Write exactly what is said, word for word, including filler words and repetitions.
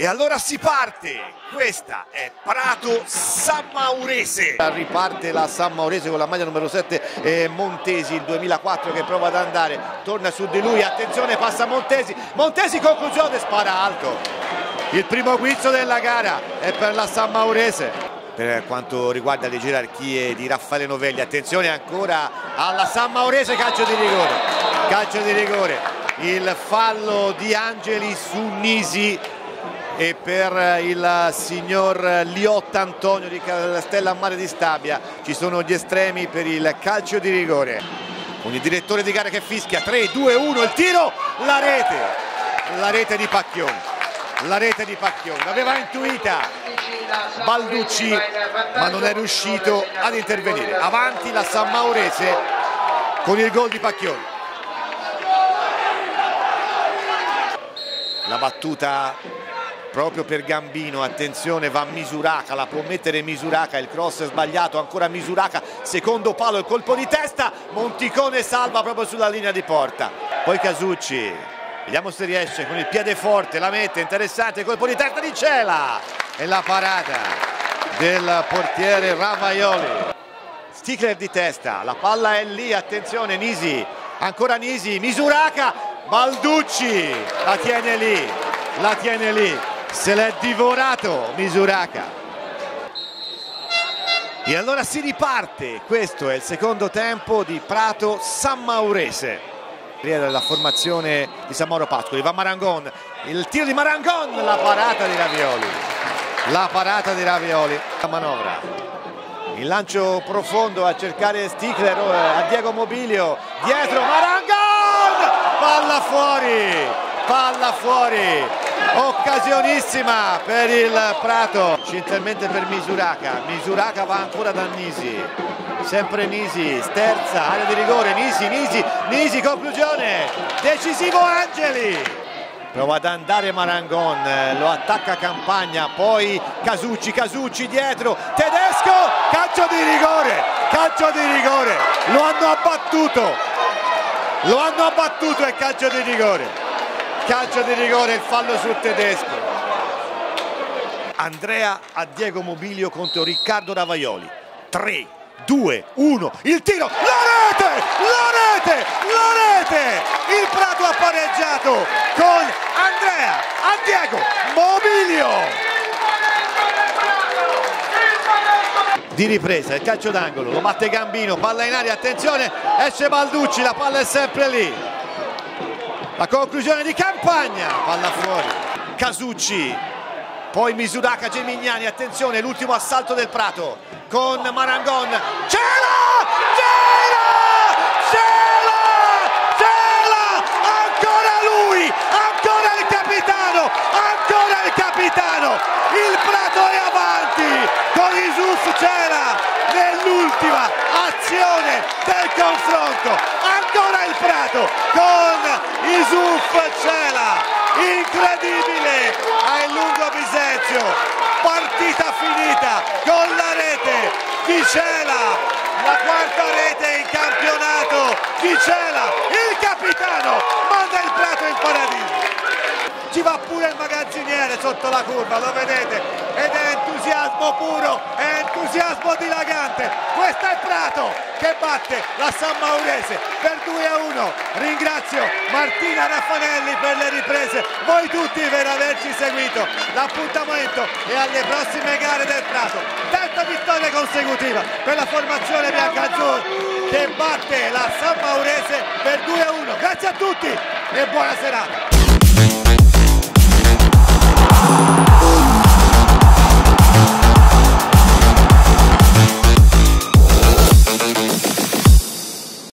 E allora si parte, questa è Prato Sammaurese. Riparte la Sammaurese con la maglia numero sette, eh, Montesi, il duemilaquattro, che prova ad andare, torna su di lui, attenzione, passa Montesi, Montesi conclusione, spara alto. Il primo guizzo della gara è per la Sammaurese. Per quanto riguarda le gerarchie di Raffaele Novelli, attenzione ancora alla Sammaurese, calcio di rigore, calcio di rigore, il fallo di Angeli su Nisi. E per il signor Liotta Antonio di Castellammare di Stabia ci sono gli estremi per il calcio di rigore. Con il direttore di gara che fischia, tre, due, uno, il tiro, la rete, la rete di Pacchioni, la rete di Pacchioni, l'aveva intuita Balducci ma non è riuscito ad intervenire. Avanti la Sammaurese con il gol di Pacchioni. La battuta proprio per Gambino, attenzione, va Misuraka, la può mettere Misuraka, il cross è sbagliato, ancora Misuraka, secondo palo, il colpo di testa, Monticone salva proprio sulla linea di porta. Poi Casucci, vediamo se riesce con il piede forte, la mette, interessante, colpo di testa di Cela e la parata del portiere Ravaioli. Stickler di testa, la palla è lì, attenzione, Nisi, ancora Nisi, Misuraka, Balducci, la tiene lì, la tiene lì. Se l'è divorato Misuraka. E allora si riparte, questo è il secondo tempo di Prato Sammaurese. La formazione di San Mauro Pascoli, va Marangon, il tiro di Marangon, la parata di Ravioli, la parata di Ravioli, la manovra, il lancio profondo a cercare Stickler, a Diego Mobilio, dietro Marangon, palla fuori, palla fuori. Occasionissima per il Prato, centralmente per Misuraka, Misuraka va ancora da Nisi, sempre Nisi, sterza, area di rigore, Nisi, Nisi, Nisi, conclusione, decisivo Angeli, prova ad andare Marangon, lo attacca Campagna, poi Casucci, Casucci dietro, Tedesco, calcio di rigore, calcio di rigore, lo hanno abbattuto, lo hanno abbattuto e calcio di rigore. Calcio di rigore, il fallo sul Tedesco. Andrea a Diego Mobilio contro Riccardo Ravaioli. tre, due, uno, il tiro, la rete, la rete, la rete! Il Prato ha pareggiato con Andrea a Diego Mobilio. Di ripresa, il calcio d'angolo, lo batte Gambino, palla in aria, attenzione, esce Balducci, la palla è sempre lì. La conclusione di Campagna, palla fuori, Casucci, poi Misuraka, Gemignani, attenzione, l'ultimo assalto del Prato con Marangon, Cela, Cela, Cela, Cela, ancora lui, ancora il capitano, ancora il capitano, il Prato è avanti con Yusuf Cela nell'ultima azione del confronto, ancora il Prato con Yusuf Cela, incredibile a Lungo Bisenzio, partita finita con la rete di Cela, la quarta rete in campionato di Cela, il capitano manda il Prato in paradiso. Ci va pure il magazziniere sotto la curva, lo vedete, ed è entusiasmo puro, è entusiasmo dilagante. Questo è il Prato che batte la Sammaurese per due a uno. Ringrazio Martina Raffanelli per le riprese, voi tutti per averci seguito. L'appuntamento è alle prossime gare del Prato. Terza vittoria consecutiva per la formazione biancazzurra che batte la Sammaurese per due a uno. Grazie a tutti e buona serata.